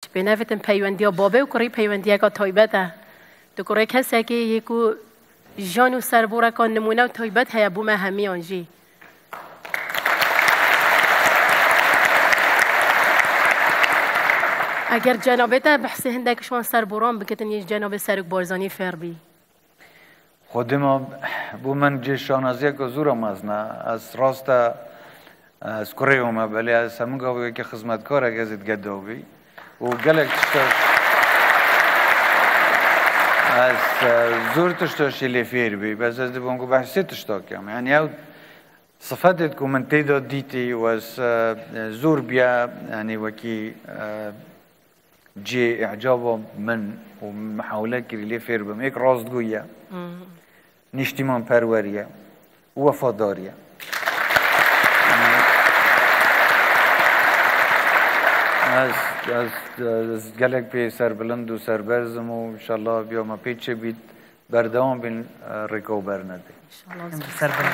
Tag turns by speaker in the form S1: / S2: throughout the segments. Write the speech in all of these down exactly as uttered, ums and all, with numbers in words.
S1: به نفتن پیوندی ها بابه و کاری پیوندی ها تایبته تو کاری کسی که یکو جان و سربوره کن نمونه و تایبت هیا بومه همی آنجی اگر جنابته بحثی هنده کشوان سربوران بکتن یه جناب سرک بارزانی فر بی
S2: خودم بو من جشانازی که زورم از نه از راست از کره اومه بله از همون گاوی که خدمتکار اگزید گداوی و گلک تشتاش از زور تشتاش اللي فير بي بس از دبونگو بحثی تشتا کم یعنی او صفاتت که من تیدا دیتی و زور بیا یعنی وکی جي اعجابه من ومحاولات كري لي فير بم هيك راستقوية نشتمان پرورية ووفادارية از از از گلک پی سر بلند و سر برزم و انشالله بیا ما پیچه بید بردوام بین رکو برنده
S3: انشالله سر بلند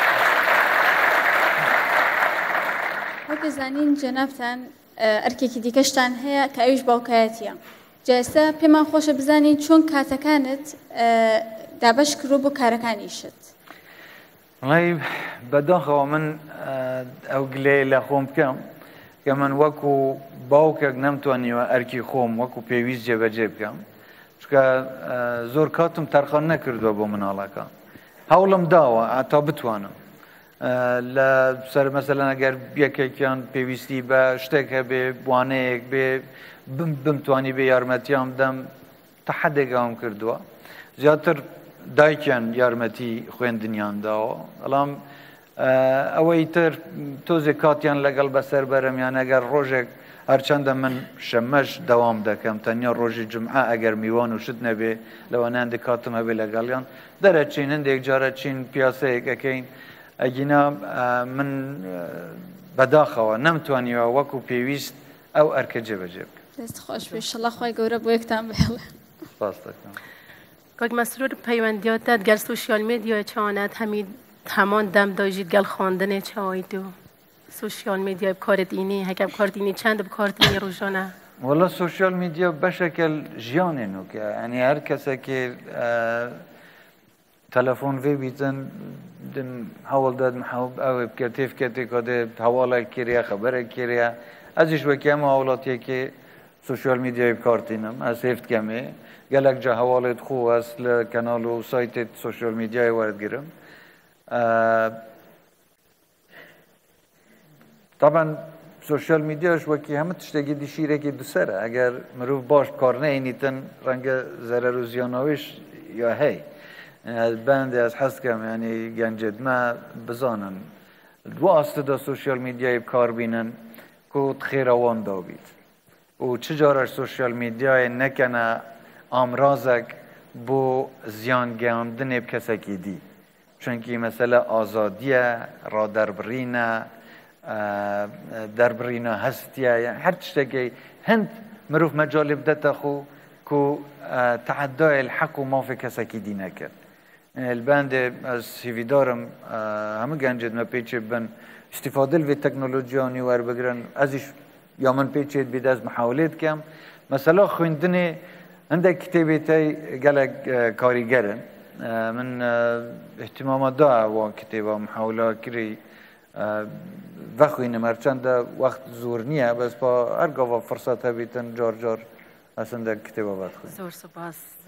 S4: وقت زنین جنابتن ارکیکی دیکشتن هیا که ایش باوکایتیه جلسه پیمان خوش بزنین چون کاتکانت دبش کرو بو کارکانیشت
S2: والله بداخل من او قليل خوم كم كمان وكو باوكك نمتواني اركي خوم وكو بيويز جبه جيب كم شكا زور كاتم ترخان نكردو بو من علاقه هولم داوا عطا بتوانم لا سر مثلا اگر یکی کیان پیوستی با شتک به بوانه به بم بمتوانی به یارمتیام دم تحدی قام کردوا زیاتر دایکن یارمتی خوین دنیان دا الان اویتر تو زکاتیان لگل بسر برم یعنی اگر روزک هرچند من شمش دوام دکم تنیا روز جمعه اگر میوان و شد نبی لوانه اندکاتم هبی لگلیان در چین اندک جاره چین پیاسه اکین اجينا من بداخه نمتواني وكو بيويست او اركجه بجيب
S4: دست خوش به ان شاء الله خوای گوره بو یکتام بهله
S2: باستك
S1: کوک مسرور پیوندیات گل سوشیال میدیا چانت همین همان دم داجید گل خواندن چای تو سوشیال میدیا کار دینی هکم کار دینی چند کار دینی روزانه
S2: والله سوشیال میدیا بشکل جیانه نو که یعنی هر کسی که تلفون في بيتن دم حول داد محاوب أو بكرتيف كتي كده حواله كريا خبره كريا ازش وكيما أولاتي كي سوشيال ميديا بكارتينم اسيفت كمي قالك جا حواله خو اصل كانال و سايت سوشيال ميديا وارد گرم طبعا سوشيال ميديا شوكي هم تشتغي دي شيره كي دوسره اگر مروف باش کار نه اینیتن رنگ ضرر و زیانویش یا هی البند از حس کم یعنی گنجد ما بزانن واسطه دا سوشیال میدیای بکار بینن که تخیر آوان دا بید و چجارش سوشیال میدیای نکنه امرازک بو زیان گاندن بکسکی دی چونکی مثلا آزادیه را دربرینه دربرینه هستیه یعنی هر چشتگی هند مروف مجال بدتا خو که تعدای الحق و ما في کسکی دی نکرد البند از سیوی دارم همه گنجد ما پیچه بن استفاده ل تکنولوژیانی ور بگرن ازش یا من پیچه بید از محاولت کم مثلا خوندن عندك کتابی تای گلک کاریگرن من اهتمام دا و کتابا محاوله کری وخوینم هرچند وقت زور نیه بس با ارگاه فرصت بیتن جار جار اصلا در کتابا بد خوینم
S1: زور سپاس